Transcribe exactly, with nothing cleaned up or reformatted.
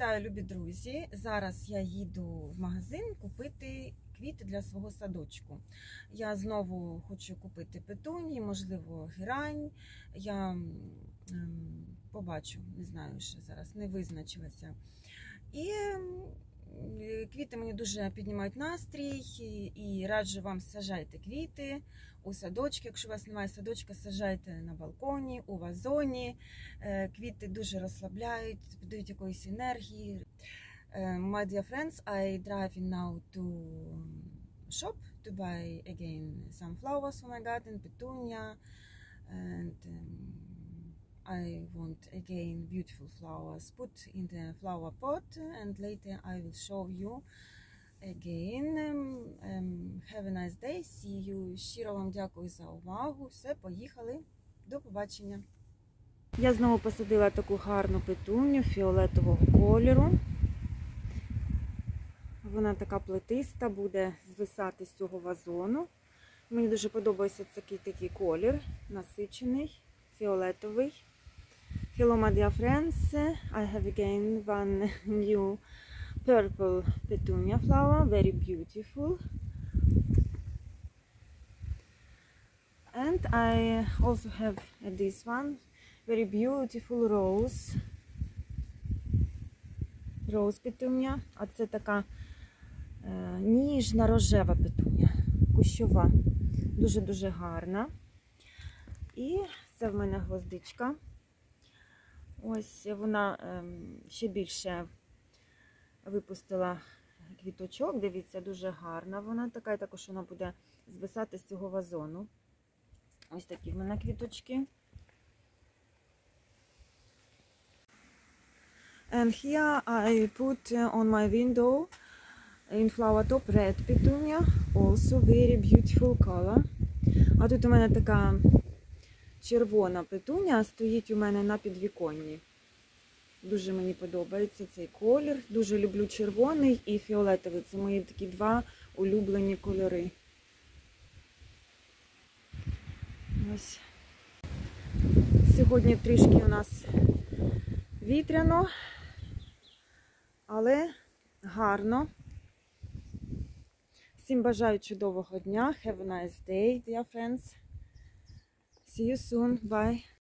Вітаю, любі друзі! Зараз я їду в магазин купити квіти для свого садочку. Я знову хочу купити петунії, можливо, герань. Я ем, побачу, не знаю, ще зараз не визначилася. І квіти мені дуже піднімають настрій, і раджу вам саджайте квіти у садочки. Якщо у вас немає садочка, саджайте на балконі, у вазоні. Квіти дуже розслабляють, дають якоїсь енергії. My dear friends, I driving now to shop to buy again some flowers for my garden, petunia, and um, I want again beautiful flowers put in the flower pot, and later I will show you again. Um, um, have a nice day, see you. Щиро вам дякую за увагу. Все, поїхали. До побачення. Я знову посадила таку гарну петунію фіолетового кольору. Вона така плетиста, буде звисати з цього вазону. Мені дуже подобається такий такий колір, насичений, фіолетовий. Hello, my dear friends. I have again one new purple petunia flower, very beautiful. And I also have this one, very beautiful rose. Rose petunia. А це така е, ніжна рожева петуня, кущова. Дуже-дуже гарна. І це в мене гвоздичка. Ось вона е, ще більше випустила квіточок. Дивіться, дуже гарна вона. Така, також вона буде звисати з цього вазону. Ось такі в мене квіточки. And here I put on my window in flower top red petunia, also very beautiful color. А тут у мене така червона петуня стоїть у мене на підвіконні. Дуже мені подобається цей колір. Дуже люблю червоний і фіолетовий. Це мої такі два улюблені кольори. Ось. Сьогодні трішки у нас вітряно, але гарно. Всім бажаю чудового дня. Have a nice day, dear friends. See you soon. Bye.